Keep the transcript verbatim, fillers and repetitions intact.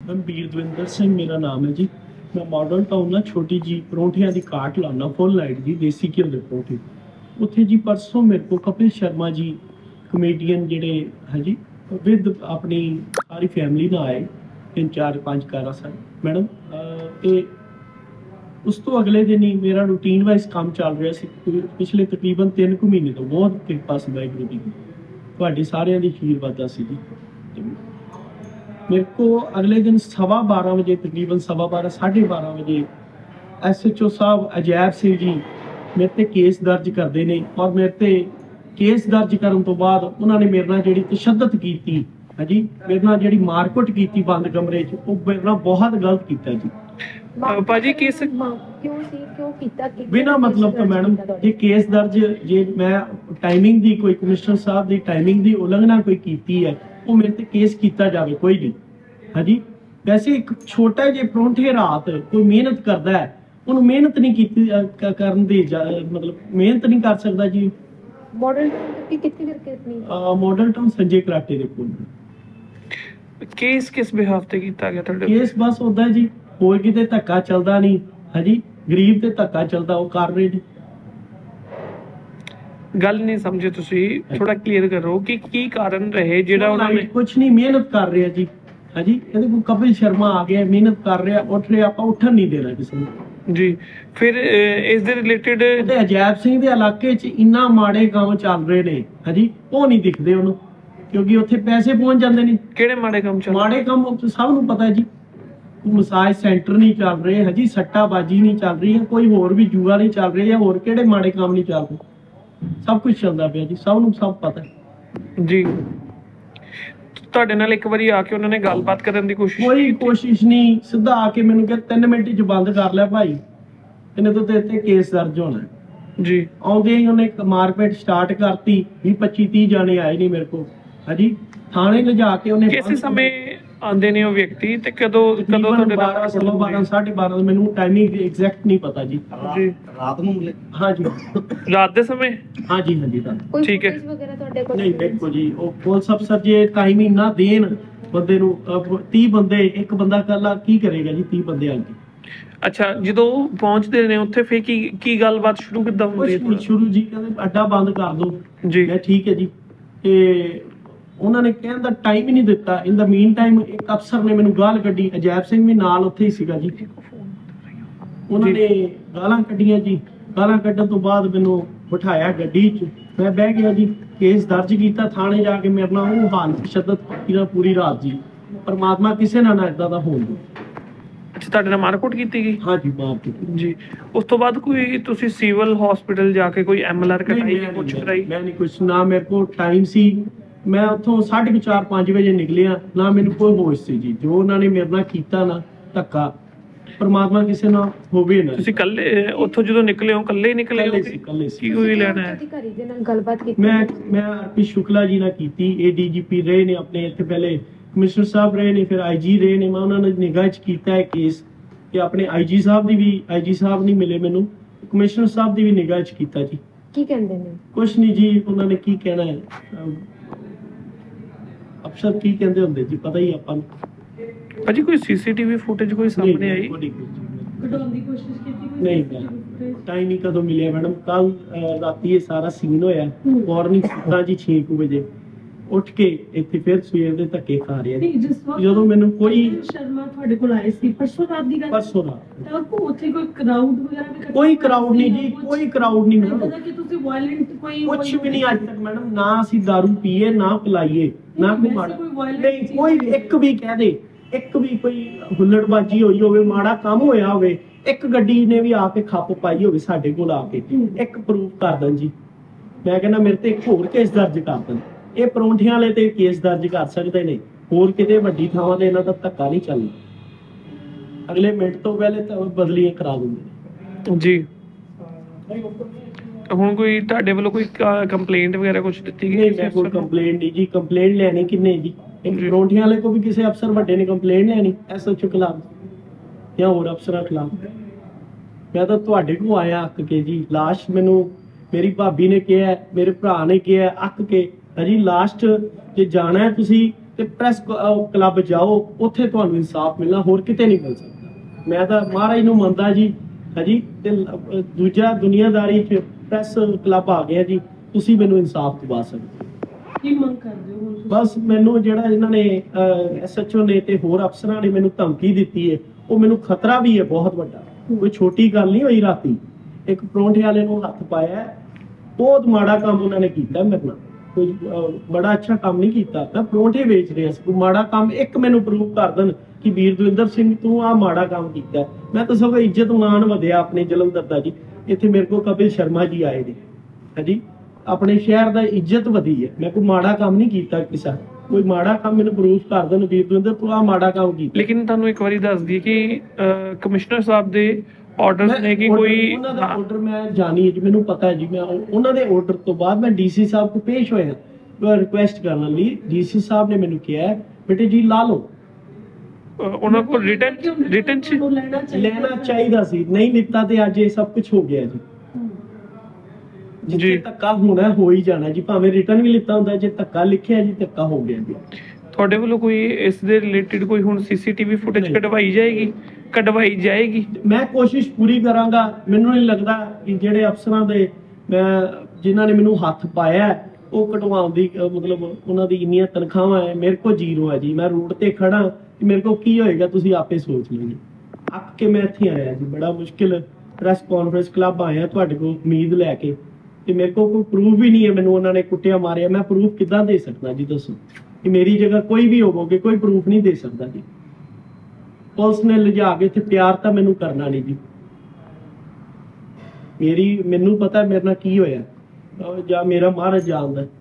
मैं वीरदविंदर सिंह मेरा नाम है जी। मैं मॉडल टाउन ना छोटी जी परौंठियां की काट लाना फुल लाइट जी देसी घिओ के परौंठे। उत्थे जी परसों मेरे को कपिल शर्मा जी कमेडियन जिहड़े है जी विद अपनी सारी फैमिली ना आए तीन चार पाँच कारा सन मैडम ते उस तो अगले दिन ही मेरा रूटीन वाइज काम चल रहा सी पिछले तकरीबन तीन कु महीने तो बहुत कृपा सी वाहिगुरू दी तुहाडी सारियां दी आशीर्वाद सी जी। मेरे को अगले दिन सवा बारह बजे तकरीबन सवा बारह साढ़े बारह बजे एस एच ओ साहब अजैब सिंह जी मेरे ते केस दर्ज करते हैं और मेरे ते केस दर्ज करने तो बाद उन्होंने मेरे नाल जिहड़ी तशद्दद की है जी मेरे नाल जिहड़ी मारकुट की बंद कमरे च वो मेरे नाल बहुत गलत किया जी। भाजी केस क्यों सी क्यों कीता बिना मतलब तो मैडम जे केस दर्ज जे मैं टाइमिंग दी कोई कमिश्नर साहब दी टाइमिंग दी उल्लंघना कोई कीती है वो मेरे ते केस किया जाए कोई नहीं हाँ जी। वैसे एक छोटा जे परौंठे रात कोई मेहनत करता है उन्हें मेहनत नहीं की करन दी मतलब मेहनत नहीं कर सकता जी। मॉडल टाउन की कितनी करके इतनी मॉडल टाउन संजय कराटे दे कोल केस किस बिहाफ ते कीता गया ਤੁਹਾਡੇ केस बस होता है जी होर किते धक्का चलदा नहीं हाँ जी गरीब ते धक्का चलदा वो कर रहे जी। ਗੱਲ नहीं समझे ਤੁਸੀਂ थोड़ा क्लियर करो कि की कारण रहे ਜਿਹੜਾ ਉਹਨਾਂ ਨੇ कुछ नहीं मेहनत कर रहे जी हाँ जी ये देखो कपिल शर्मा आ गया मेहनत कर रहे उठ रहे आप उठन नहीं देना किसी ਨੂੰ जी। फिर इस दे रिलेटेड ਤੇ ਅਜੈਬ ਸਿੰਘ ਦੇ ਇਲਾਕੇ 'ਚ ਇੰਨਾ ਮਾੜੇ ਕੰਮ ਚੱਲ ਰਹੇ ਨੇ हाँ जी ਉਹ ਨਹੀਂ ਦਿਖਦੇ ਉਹਨੂੰ ਕਿਉਂਕਿ ਉੱਥੇ ਪੈਸੇ ਪਹੁੰਚ ਜਾਂਦੇ ਨੇ। ਕਿਹੜੇ ਮਾੜੇ ਕੰਮ ਚੱਲ ਮਾੜੇ ਕੰਮ ਸਭ ਨੂੰ ਪਤਾ ਹੈ ਜੀ ਮਸਾਜ ਸੈਂਟਰ ਨਹੀਂ ਚੱਲ ਰਹੇ ਹਜੀ ਸੱਟਾਬਾਜੀ ਨਹੀਂ ਚੱਲ ਰਹੀ ਹੈ ਕੋਈ ਹੋਰ ਵੀ ਜੂਆ ਨਹੀਂ ਚੱਲ ਰਹੀ ਹੈ ਹੋਰ ਕਿਹੜੇ ਮਾੜੇ ਕੰਮ ਨਹੀਂ ਚੱਲ ਰਹੇ ਸਭ ਕੁਝ ਚੱਲਦਾ ਪਿਆ ਜੀ ਸਭ ਨੂੰ ਸਭ ਪਤਾ ਹੈ ਜੀ। ਤੁਹਾਡੇ ਨਾਲ ਇੱਕ ਵਾਰੀ ਆ ਕੇ ਉਹਨਾਂ ਨੇ ਗੱਲਬਾਤ ਕਰਨ ਦੀ ਕੋਸ਼ਿਸ਼ ਕੋਈ ਕੋਸ਼ਿਸ਼ ਨਹੀਂ ਸਿੱਧਾ ਆ ਕੇ ਮੈਨੂੰ ਕਿਹਾ ਤਿੰਨ ਮਿੰਟ ਚ ਬੰਦ ਕਰ ਲਿਆ ਭਾਈ ਇਹਨੇ ਤੋਂ ਤੇਰੇ ਤੇ ਕੇਸ ਦਰਜ ਹੋਣਾ ਜੀ। ਆਉਂਦੇ ਹੀ ਉਹਨੇ ਮਾਰਪੀਟ ਸਟਾਰਟ ਕਰਤੀ ਵੀਹ ਪੱਚੀ ਤੀਹ ਜਾਣੇ ਆਏ ਨਹੀਂ ਮੇਰੇ ਕੋਲ ਹਾਂਜੀ ਥਾਣੇ ਲਿਜਾ ਕੇ ਉਹਨੇ ਕਿਸੇ ਸਮੇਂ ਆਂਦੇ ਨੇ ਉਹ ਵਿਅਕਤੀ ਤੇ ਕਦੋਂ ਕਦੋਂ ਤੁਹਾਡੇ ਨਾਲ ਸਵਾ ਬਾਰਾਂ ਸਾਢੇ ਬਾਰਾਂ ਮੈਨੂੰ ਟਾਈਮਿੰਗ ਐਗਜ਼ੈਕਟ ਨਹੀਂ ਪਤਾ ਜੀ ਜੀ ਰਾਤ ਨੂੰ ਮਿਲੇ ਹਾਂ ਜੀ ਰਾਤ ਦੇ ਸਮੇਂ ਹਾਂ ਜੀ ਹਾਂ ਜੀ ਕੋਈ ਠੀਕ ਹੈ ਵਗੈਰਾ ਤੁਹਾਡੇ ਕੋਲ ਨਹੀਂ ਦੇਖੋ ਜੀ ਉਹ ਪੁਲਿਸ ਅਫਸਰ ਜੇ ਟਾਈਮਿੰਗ ਨਾ ਦੇਣ ਬੰਦੇ ਨੂੰ ਤੀਹ ਬੰਦੇ ਇੱਕ ਬੰਦਾ ਕੱਲਾ ਕੀ ਕਰੇਗਾ ਜੀ ਤੀਹ ਬੰਦੇ ਆ ਕੇ। ਅੱਛਾ ਜਦੋਂ ਪਹੁੰਚਦੇ ਨੇ ਉੱਥੇ ਫੇਰ ਕੀ ਕੀ ਗੱਲਬਾਤ ਸ਼ੁਰੂ ਕਿੱਦਾਂ ਹੁੰਦੀ ਹੈ? ਸ਼ੁਰੂ ਜੀ ਕਹਿੰਦੇ ਅੱਡਾ ਬੰਦ ਕਰ ਦੋ ਜੀ ਮੈਂ ਠੀਕ ਹੈ ਜੀ ਤੇ ਉਹਨਾਂ ਨੇ ਕਹਿਣ ਦਾ ਟਾਈਮ ਹੀ ਨਹੀਂ ਦਿੱਤਾ। ਇਨ ਦਾ ਮੀਨ ਟਾਈਮ ਇੱਕ ਅਫਸਰ ਨੇ ਮੈਨੂੰ ਗਾਲ ਕੱਢੀ ਅਜੈਬ ਸਿੰਘ ਵੀ ਨਾਲ ਉੱਥੇ ਹੀ ਸੀਗਾ ਜੀ ਉਹਨਾਂ ਨੇ ਗਾਲਾਂ ਕੱਢੀਆਂ ਜੀ ਗਾਲਾਂ ਕੱਢਣ ਤੋਂ ਬਾਅਦ ਮੈਨੂੰ ਬਿਠਾਇਆ ਗੱਡੀ 'ਚ ਮੈਂ ਬਹਿ ਗਿਆ ਜੀ ਕੇਸ ਦਰਜ ਕੀਤਾ ਥਾਣੇ ਜਾ ਕੇ ਮੇਰੇ ਨਾਲ ਉਹ ਹਾਲ ਤਸ਼ੱਦਦ ਕੀਤੀ ਪੂਰੀ ਰਾਤ ਜੀ ਪਰਮਾਤਮਾ ਕਿਸੇ ਨਾਲ ਨਾ ਏਦਾਂ ਦਾ ਹੋਣ ਦੇ। ਅੱਛਾ ਤੁਹਾਡੇ ਨਾਲ ਮਾਰਕੁੱਟ ਕੀਤੀ ਗਈ? ਹਾਂ ਜੀ ਮਾਰਕੁੱਟ ਜੀ। ਉਸ ਤੋਂ ਬਾਅਦ ਕੋਈ ਤੁਸੀਂ ਸਿਵਲ ਹਸਪੀਟਲ ਜਾ ਕੇ ਕੋਈ ਐਮ ਐਲ ਆਰ ਕਰਾਈ ਜਾਂ ਕੁਝ ਕਰਾਈ? ਮੈਂ ਨਹੀਂ ਕੁਛ ਨਾ ਮੇਰੇ ਕੋਲ ਟਾਈਮ ਸੀ ਮੈਂ ਉੱਥੋਂ ਸਾਢੇ ਚਾਰ ਪੰਜ ਵਜੇ ਨਿਕਲਿਆ ਨਾ ਮੈਨੂੰ ਕੋਈ ਹੋਸ਼ ਸੀ ਜੀ ਜੋ ਉਹਨਾਂ ਨੇ ਮੇਰੇ ਨਾਲ ਕੀਤਾ ਨਾ ਧੱਕਾ ਪਰਮਾਤਮਾ ਕਿਸੇ ਨਾਲ ਹੋਵੇ ਨਾ। ਤੁਸੀਂ ਕੱਲੇ ਉੱਥੋਂ ਜਦੋਂ ਨਿਕਲੇ ਹੋ ਕੱਲੇ ਹੀ ਨਿਕਲੇ ਹੋ? ਸੀ ਕੱਲੇ ਸੀ। ਕੀ ਕੋਈ ਲੈਣਾ ਹੈ? ਅਧਿਕਾਰੀ ਦੇ ਨਾਲ ਗੱਲਬਾਤ ਕੀਤੀ ਮੈਂ ਮੈਂ ਆਰਪੀ ਸ਼ੁਕਲਾ ਜੀ ਨਾਲ ਕੀਤੀ ਏ ਡੀ ਜੀ ਪੀ ਰਹੇ ਨੇ ਆਪਣੇ ਇੱਥੇ ਪਹਿਲੇ ਕਮਿਸ਼ਨਰ ਸਾਹਿਬ ਰਹੇ ਨੇ ਫਿਰ ਆਈ ਜੀ ਰਹੇ ਨੇ ਮੈਂ ਉਹਨਾਂ ਨੇ ਨਿਗਾਹ 'ਚ ਕੀਤਾ ਹੈ ਕੇਸ ਤੇ ਆਪਣੇ ਆਈ ਜੀ ਸਾਹਿਬ ਦੀ ਵੀ ਆਈ ਜੀ ਸਾਹਿਬ ਨਹੀਂ ਮਿਲੇ ਮੈਨੂੰ ਕਮਿਸ਼ਨਰ ਸਾਹਿਬ ਦੀ ਵੀ ਨਿਗਾਹ 'ਚ ਕੀਤਾ ਜੀ। ਕੀ ਕਹਿੰਦੇ ਨੇ? ਕੁਛ ਨਹੀਂ ਜੀ ਉਹਨਾਂ ਨੇ ਕੀ ਕਹਿਣਾ ਹੈ ਅਫਸਰ ਕੀ ਕਹਿੰਦੇ ਹੁੰਦੇ ਜੀ ਪਤਾ ਹੀ ਆਪਾਂ ਨੂੰ। ਭਾਜੀ ਕੋਈ ਸੀਸੀਟੀਵੀ ਫੁਟੇਜ ਕੋਈ ਸਾਹਮਣੇ ਆਈ? ਕਢਾਉਣ ਦੀ ਕੋਸ਼ਿਸ਼ ਕੀਤੀ ਕੋਈ? ਨਹੀਂ ਟਾਈਮ ਹੀ ਕਦੋਂ ਮਿਲਿਆ ਮੈਡਮ ਕੱਲ ਰਾਤੀ ਇਹ ਸਾਰਾ ਸੀਨ ਹੋਇਆ ਮਾਰਨਿੰਗ ਸੁੱਤਾ ਜੀ ਛੇ ਵਜੇ ਉੱਠ ਕੇ ਇੱਥੇ ਫਿਰ ਸਵੇਰ ਦੇ ਧੱਕੇ ਖਾ ਰਿਹਾ ਜਦੋਂ ਮੈਨੂੰ ਕੋਈ ਸ਼ਰਮਾ ਤੁਹਾਡੇ ਕੋਲ ਆਏ ਸੀ ਪਰਸੋਂ ਰਾਤ ਦੀ ਗੱਲ ਪਰਸੋਂ ਰਾਤ ਤਾਂ ਉੱਥੇ ਕੋਈ ਕਰਾਊਡ ਵਗੈਰਾ ਵੀ ਕੋਈ ਕਰਾਊਡ ਨਹੀਂ ਜੀ ਕੋਈ ਕਰਾਊਡ ਨਹੀਂ ਮੈਡਮ ਪਤਾ ਕਿ ਤੁਸੀਂ ਵਾਇਲੈਂਟ ਕੋਈ ਕੁਝ ਵੀ ਨਹੀਂ ਅੱਜ ਤੱਕ ਮੈਡਮ ਨਾ ਅਸੀਂ ਦਾਰੂ ਪੀਏ ਨਾ ਪਿਲਾਈਏ ਨਾ ਕੋਈ ਮਾੜਾ ਨਹੀਂ ਕੋਈ ਇੱਕ ਵੀ ਕਹਿ ਦੇ ਇੱਕ ਵੀ ਕੋਈ ਹੁੱਲੜਬਾਜੀ ਹੋਈ ਹੋਵੇ ਮਾੜਾ ਕੰਮ ਹੋਇਆ ਹੋਵੇ ਇੱਕ ਗੱਡੀ ਨੇ ਵੀ ਆ ਕੇ ਖੱਪ ਪਾਈ ਹੋਵੇ ਸਾਡੇ ਕੋਲ ਆ ਕੇ ਇੱਕ ਪ੍ਰੂਫ ਕਰ ਦੇਣ ਜੀ ਮੈਂ ਕਹਿੰਦਾ ਮੇਰੇ ਤੇ ਇੱਕ ਹੋਰ ਕੇਸ ਦਰਜ ਕਰ ਦੇਣ ਇਹ ਪਰੌਂਠਿਆਂ ਵਾਲੇ ਤੇ ਕੇਸ ਦਰਜ ਕਰ ਸਕਦੇ ਨੇ ਹੋਰ ਕਿਤੇ ਵੱਡੀ ਥਾਵਾਂ ਤੇ ਇਹਨਾਂ ਦਾ ਧੱਕਾ ਨਹੀਂ ਚੱਲਦਾ ਅਗਲੇ ਮਿੰਟ ਤੋਂ ਪਹਿਲੇ ਤਾਂ ਬਦਲੀਆਂ ਕਰਾ ਦਿੰਦੇ ਨੇ ਜੀ। ਹੁਣ ਕੋਈ ਤੁਹਾਡੇ ਵੱਲੋਂ ਕੋਈ ਕੰਪਲੇਂਟ ਵਗੈਰਾ ਕੁਝ ਦਿੱਤੀ ਗਈ? ਨਹੀਂ ਮੈਂ ਕੋਈ ਕੰਪਲੇਂਟ ਨਹੀਂ ਜੀ ਕੰਪਲੇਂਟ ਲੈਣੀ ਕਿੰਨੇ ਜੀ ਪਰੌਂਠਿਆਂ ਵਾਲੇ ਕੋ ਵੀ ਕਿਸੇ ਅਫਸਰ ਵੱਡੇ ਨੇ ਕੰਪਲੇਂਟ ਲੈਣੀ ਐਸ ਐਚ ਓ ਖਿਲਾਫ ਜਾਂ ਹੋਰ ਅਫਸਰਾਂ ਖਿਲਾਫ ਮੈਂ ਤਾਂ ਤੁਹਾਡੇ ਕੋਲ ਆਇਆ ਅੱਕ ਕੇ ਜੀ ਲਾਸ਼ ਮੈਨੂੰ ਮੇਰੀ ਭਾਬੀ ਨੇ ਕਿਹਾ ਮੇਰੇ ਭਰਾ ਨੇ ਕਿਹਾ ਅੱਕ ਕੇ ਜੀ ਲਾਸਟ ਜੇ ਜਾਣਾ ਹੈ ਤੁਸੀਂ ਤੇ ਪ੍ਰੈਸ ਕਲੱਬ ਜਾਓ, ਉੱਥੇ ਤੁਹਾਨੂੰ ਇਨਸਾਫ ਮਿਲਣਾ, ਹੋਰ ਕਿਤੇ ਨਹੀਂ ਮਿਲ ਸਕਦਾ। ਮੈਂ ਤਾਂ ਮਹਾਰਾਜ ਨੂੰ ਮੰਨਦਾ ਜੀ ਹਾਂਜੀ। ਤੇ ਲ- ਦੂਜਾ ਦੁਨੀਆਦਾਰੀ 'ਚ ਪ੍ਰੈਸ ਕਲੱਬ ਆ ਗਿਆ ਜੀ, ਤੁਸੀਂ ਮੈਨੂੰ ਇਨਸਾਫ ਦਿਵਾ ਸਕਦੇ ਹੋ। ਕੀ ਮੰਗ ਕਰਦੇ ਹੋ ਹੁਣ ਤੁਸੀਂ? ਬਸ ਮੈਨੂੰ ਜਿਹੜਾ ਇਹਨਾਂ ਨੇ ਐਸ ਐਚ ਓ ਨੇ ਤੇ ਹੋਰ ਅਫਸਰਾਂ ਨੇ ਮੈਨੂੰ ਧਮਕੀ ਦਿੱਤੀ ਹੈ, ਉਹ ਮੈਨੂੰ ਖਤਰਾ ਵੀ ਹੈ ਬਹੁਤ ਵੱਡਾ। ਕੋਈ ਛੋਟੀ ਗੱਲ ਨਹੀਂ ਹੋਈ। ਰਾਤੀ ਇੱਕ ਪਰੌਂਠੇ ਵਾਲੇ ਨੂੰ ਹੱਥ ਪਾਇਆ ਹੈ, ਬਹੁਤ ਮਾੜਾ ਕੰਮ ਉਹਨਾਂ ਨੇ ਕੀਤਾ ਮੇਰੇ ਨਾਲ। ਕੋਈ ਅਹ, ਬੜਾ ਅੱਛਾ ਕੰਮ ਨਹੀਂ ਕੀਤਾ। ਤਾਂ ਪਰੌਂਠੇ ਵੇਚ ਰਿਹਾ ਸੀ, ਕੋਈ ਮਾੜਾ ਕੰਮ ਇੱਕ ਮੈਨੂੰ ਪ੍ਰੂਵ ਕਰ ਦੇਣ ਕਿ ਵੀਰ ਦਵਿੰਦਰ ਸਿੰਘ ਤੂੰ ਆਹ ਮਾੜਾ ਕੰਮ ਕੀਤਾ, ਮੈਂ ਤਾਂ ਸਗੋਂ ਇੱਜ਼ਤ ਮਾਣ ਵਧਿਆ ਆਪਣੇ ਜਲੰਧਰ ਦਾ ਜੀ। ਇੱਥੇ ਮੇਰੇ ਕੋਲ ਕਪਿਲ ਸ਼ਰਮਾ ਜੀ ਆਏ ਨੇ ਹਾਂਜੀ, ਆਪਣੇ ਸ਼ਹਿਰ ਦਾ ਇੱਜ਼ਤ ਵਧੀ ਹੈ। ਮੈਂ ਕੋਈ ਮਾੜਾ ਕੰਮ ਨਹੀਂ ਕੀਤਾ ਕਿਸੇ, ਕੋਈ ਮਾੜਾ ਕੰਮ ਮੈਨੂੰ ਪ੍ਰੂਫ ਕਰ ਦੇਣ ਵੀਰ ਦਵਿੰਦਰ ਤੂੰ ਆਹ ਮਾੜਾ ਕੰਮ ਕੀਤਾ। ਲੇਕਿਨ ਤੁਹਾਨੂੰ ਇੱਕ ਵਾਰੀ ਦੱਸ ਦਈਏ ਕਿ ਕਮਿਸ਼ਨਰ ਸਾਹਿਬ ਦੇ ਆਰਡਰਸ ਮੈਂ ਨੇ ਕਿ order- ਕੋਈ ਉਹਨਾਂ ਦਾ ਆਰਡਰ ਮੈਂ ਜਾਣੀ ਹੈ ਜੀ, ਮੈਨੂੰ ਪਤਾ ਹੈ ਜੀ। ਮੈਂ ਉਹ- ਉਹਨਾਂ ਦੇ ਆਰਡਰ ਤੋਂ ਬਾਅਦ ਮੈਂ ਡੀਸੀ ਸਾਹਿਬ ਕੋਲ ਪੇਸ਼ ਹੋਇਆ ਰਿਕੁਐਸਟ ਕਰਨ ਲਈ। ਡੀਸੀ ਸਾਹਿਬ ਨੇ ਮੈਨੂੰ ਕਿਹਾ ਬੇਟੇ ਜੀ ਲਾ ਲਓ। ਅਹ, ਉਹਨਾਂ ਕੋਲ ਰਿਟਨ ਰਿਟਨ ਚ ਤੁਹਾਨੂੰ ਲੈਣਾ ਚਾਹੀਦਾ ਲੈਣਾ ਚਾਹੀਦਾ ਸੀ, ਨਹੀਂ ਲਿੱਤਾ ਤੇ ਅੱਜ ਇਹ ਸਭ ਕੁਝ ਹੋ ਗਿਆ ਜੀ। ਹਮ। ਜਿੱਥੇ ਜੀ। ਧੱਕਾ ਹੋਣਾ ਹੋ ਹੀ ਜਾਣਾ ਜੀ, ਭਾਵੇਂ ਰਿਟਰਨ ਵੀ ਲਿੱਤਾ ਹੁੰਦਾ, ਜੇ ਧੱਕਾ ਲਿਖਿਆ ਜੀ ਧੱਕਾ ਹੋ ਗਿਆ ਜੀ। ਤੁਹਾਡੇ ਵੱਲੋਂ ਕੋਈ ਇਸ ਦੇ ਰਿਲੇਟਡ ਕੋਈ ਹੁਣ ਸੀਸੀਟੀਵੀ ਫੁਟੇਜ ਨਹੀਂ। ਕਢਵਾਈ ਜਾਏਗੀ ਕਢਵਾਈ ਜਾਏਗੀ ਮੈਂ ਕੋਸ਼ਿਸ਼ ਪੂਰੀ ਕਰਾਂਗਾ। ਮੈਨੂੰ ਨਹੀਂ ਲੱਗਦਾ ਕਿ ਜਿਹੜੇ ਅਫਸਰਾਂ ਦੇ ਮੈਂ ਜਿਨ੍ਹਾਂ ਨੇ ਮੈਨੂੰ ਹੱਥ ਪਾਇਆ ਹੈ, ਉਹ ਕਢਵਾਉਣ ਦੀ ਅਹ ਮਤਲਬ ਉਹਨਾਂ ਦੀ ਇੰਨੀਆਂ ਤਨਖਾਹਾਂ ਹੈ, ਮੇਰੇ ਕੋਲ ਜ਼ੀਰੋ ਹੈ ਜੀ। ਮੈਂ ਰੂਟ ਤੇ ਖੜਾ, ਕਿ ਮੇਰੇ ਕੋਲ ਕੀ ਹੋਏਗਾ ਤੁਸੀਂ ਆਪੇ ਸੋਚ ਲਓ ਜੀ। ਅੱਕ ਕੇ ਮੈਂ ਇੱਥੇ ਆਇਆ ਜੀ, ਬੜਾ ਮੁਸ਼ਕਿਲ ਪ੍ਰੈਸ ਕਾਨਫਰੰਸ ਕਲੱਬ ਆਇਆ ਤੁਹਾਡੇ ਕੋਲ ਉਮੀਦ ਲੈ ਕੇ, ਤੇ ਮੇਰੇ ਕੋਲ ਕੋਈ ਪ੍ਰੂਫ ਵੀ ਨਹੀਂ ਹੈ। ਮੈਨੂੰ ਉਹਨਾਂ ਨੇ ਕੁੱਟਿਆ ਮਾਰਿਆ, ਮੈਂ ਪ੍ਰੂਫ ਕਿੱਦਾਂ ਦੇ ਸਕਦਾ ਜੀ ਦੱਸੋ? ਕਿ ਮੇਰੀ ਜਗ੍ਹਾ ਕੋਈ ਵੀ ਹੋਵੋਗੇ, ਕੋਈ ਪ੍ਰੂਫ ਨਹੀਂ ਦੇ ਸਕਦਾ ਜੀ। ਪੁਲਿਸ ਨੇ ਲਿਜਾ ਕੇ ਇੱਥੇ ਪਿਆਰ ਤਾਂ ਮੈਨੂੰ ਕਰਨਾ ਨਹੀਂ ਜੀ। ਮੇਰੀ ਮੈਨੂੰ ਪਤਾ ਮੇਰੇ ਨਾਲ ਕੀ ਹੋਇਆ, ਅਹ ਜਾਂ ਮੇਰਾ ਮਹਾਰਾਜ ਜਾਣਦਾ।